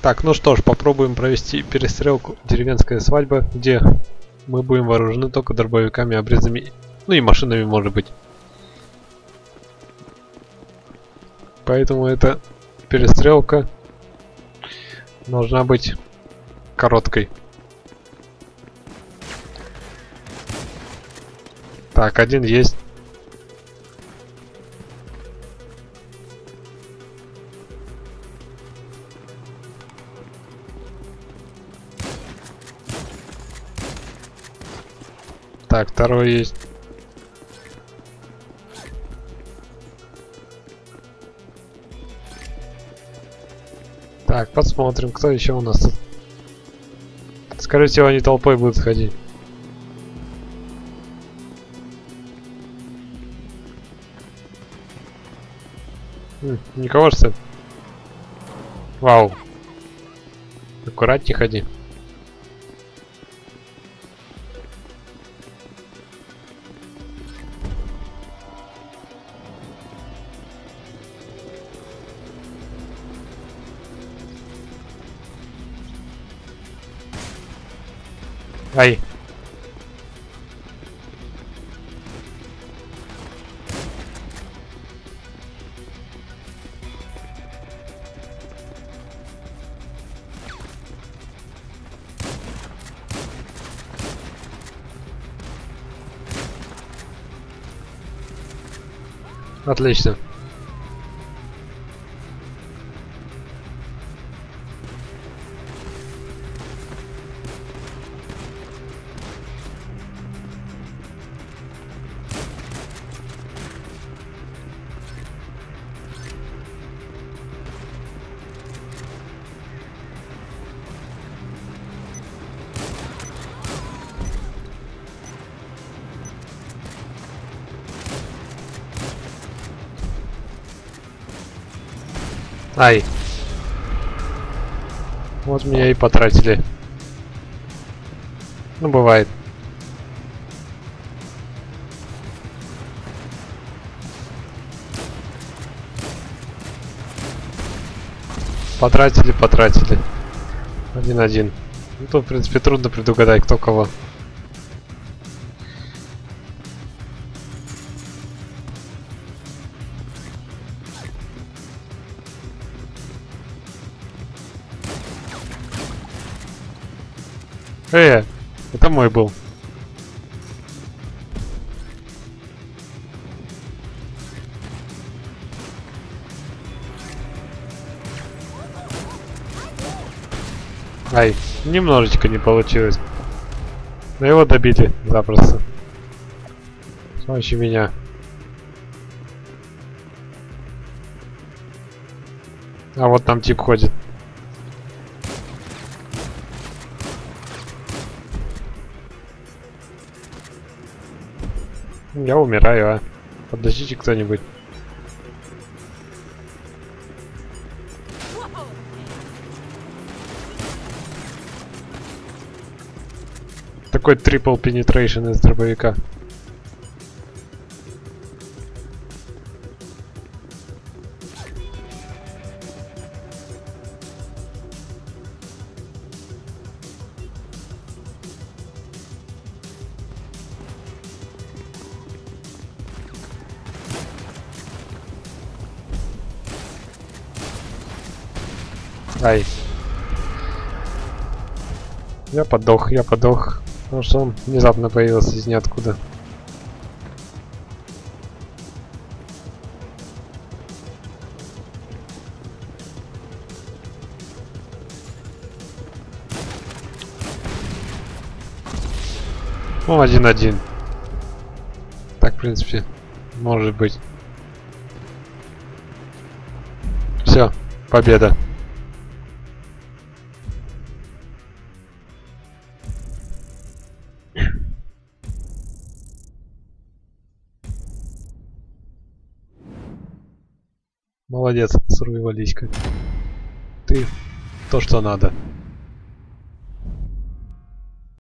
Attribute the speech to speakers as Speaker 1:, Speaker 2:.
Speaker 1: Так, ну что ж, попробуем провести перестрелку «Деревенская свадьба», где мы будем вооружены только дробовиками, обрезами, ну и машинами, может быть. Поэтому эта перестрелка должна быть короткой. Так, один есть. Так, второй есть. Так, посмотрим, кто еще у нас тут. Скорее всего, они толпой будут ходить. Никого, что ли? Вау. Аккуратнее ходи. Ай. Отлично. Ай. Вот меня и потратили. Ну, бывает. Потратили. 1-1. Ну, тут, в принципе, трудно предугадать, кто кого. Это мой был. Ай, немножечко не получилось. Но его добили запросто. С помощью меня. А вот там тип ходит. Я умираю, а. Подождите кто-нибудь. Такой трипл penetration из дробовика. Ай. Я подох. Потому что он внезапно появился из ниоткуда. Ну, 1-1. Так, в принципе, может быть. Все, победа. Молодец, сурвивалиська. Ты то, что надо.